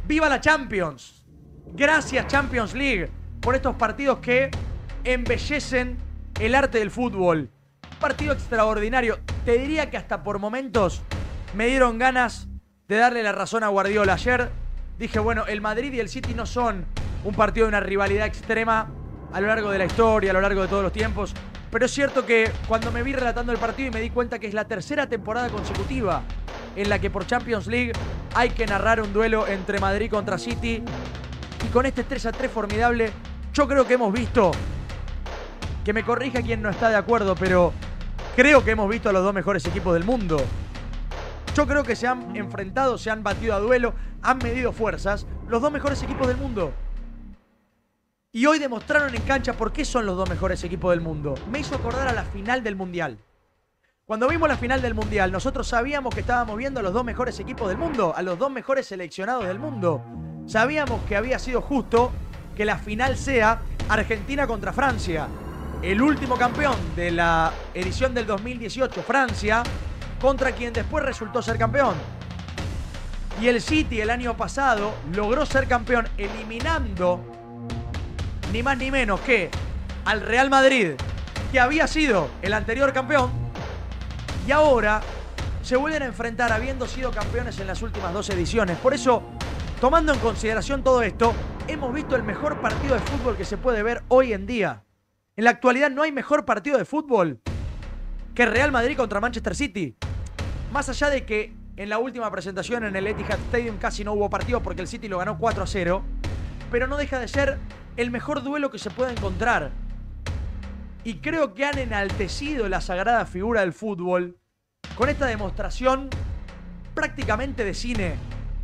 ¡Viva la Champions! Gracias Champions League por estos partidos que embellecen el arte del fútbol. Un partido extraordinario. Te diría que hasta por momentos me dieron ganas de darle la razón a Guardiola. Ayer dije, bueno, el Madrid y el City no son un partido de una rivalidad extrema a lo largo de la historia, a lo largo de todos los tiempos. Pero es cierto que cuando me vi relatando el partido y me di cuenta que es la tercera temporada consecutiva en la que por Champions League hay que narrar un duelo entre Madrid contra City. Y con este 3-3 formidable, yo creo que hemos visto, que me corrija quien no está de acuerdo, pero creo que hemos visto a los dos mejores equipos del mundo. Yo creo que se han enfrentado, se han batido a duelo, han medido fuerzas los dos mejores equipos del mundo. Y hoy demostraron en cancha por qué son los dos mejores equipos del mundo. Me hizo acordar a la final del Mundial. Cuando vimos la final del Mundial, nosotros sabíamos que estábamos viendo a los dos mejores equipos del mundo, a los dos mejores seleccionados del mundo. Sabíamos que había sido justo que la final sea Argentina contra Francia. El último campeón de la edición del 2018, Francia, contra quien después resultó ser campeón. Y el City el año pasado logró ser campeón eliminando ni más ni menos que al Real Madrid, que había sido el anterior campeón, y ahora se vuelven a enfrentar habiendo sido campeones en las últimas dos ediciones. Por eso, tomando en consideración todo esto, hemos visto el mejor partido de fútbol que se puede ver hoy en día. En la actualidad no hay mejor partido de fútbol que Real Madrid contra Manchester City. Más allá de que en la última presentación en el Etihad Stadium casi no hubo partido porque el City lo ganó 4-0, pero no deja de ser el mejor duelo que se puede encontrar. Y creo que han enaltecido la sagrada figura del fútbol con esta demostración prácticamente de cine.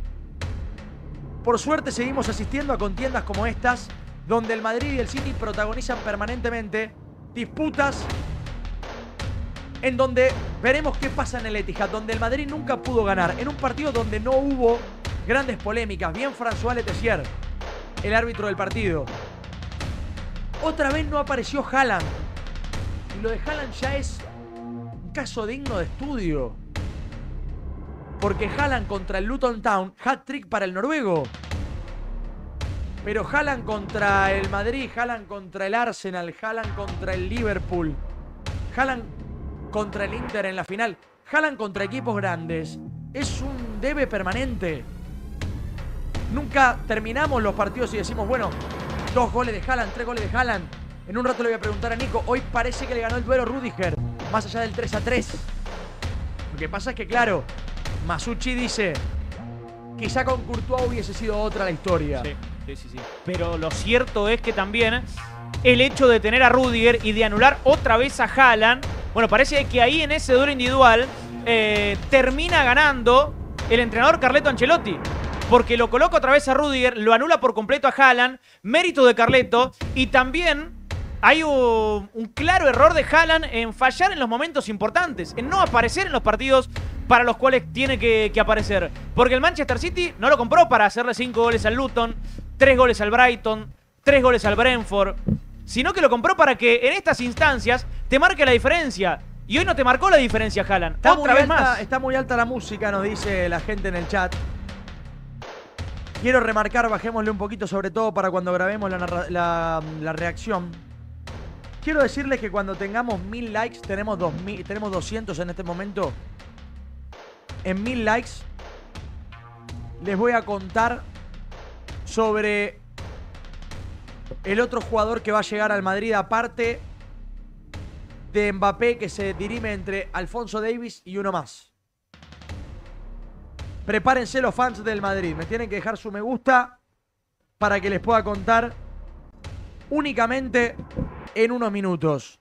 Por suerte seguimos asistiendo a contiendas como estas, donde el Madrid y el City protagonizan permanentemente disputas en donde veremos qué pasa en el Etihad, donde el Madrid nunca pudo ganar, en un partido donde no hubo grandes polémicas. Bien François Letessier, el árbitro del partido. Otra vez no apareció Haaland. Y lo de Haaland ya es un caso digno de estudio. Porque Haaland contra el Luton Town, hat-trick para el noruego. Pero Haaland contra el Madrid, Haaland contra el Arsenal, Haaland contra el Liverpool, Haaland contra el Inter en la final, Haaland contra equipos grandes, es un debe permanente. Nunca terminamos los partidos y decimos, bueno, 2 goles de Haaland, 3 goles de Haaland. En un rato le voy a preguntar a Nico, hoy parece que le ganó el duelo Rüdiger, más allá del 3-3. Lo que pasa es que, claro, Masucci dice, quizá con Courtois hubiese sido otra la historia. Sí. Pero lo cierto es que también el hecho de tener a Rüdiger y de anular otra vez a Haaland, bueno, parece que ahí en ese duelo individual termina ganando el entrenador Carleto Ancelotti. Porque lo coloca otra vez a Rüdiger, lo anula por completo a Haaland, mérito de Carleto, y también hay un claro error de Haaland en fallar en los momentos importantes, en no aparecer en los partidos para los cuales tiene que aparecer. Porque el Manchester City no lo compró para hacerle 5 goles al Luton, 3 goles al Brighton, 3 goles al Brentford, sino que lo compró para que en estas instancias te marque la diferencia. Y hoy no te marcó la diferencia Haaland. Otra vez más. Está muy alta la música, nos dice la gente en el chat. Quiero remarcar, bajémosle un poquito, sobre todo para cuando grabemos la reacción. Quiero decirles que cuando tengamos 1000 likes, tenemos 200 en este momento. En 1000 likes les voy a contar sobre el otro jugador que va a llegar al Madrid, aparte de Mbappé, que se dirime entre Alphonso Davies y uno más. Prepárense los fans del Madrid. Me tienen que dejar su me gusta para que les pueda contar únicamente en unos minutos.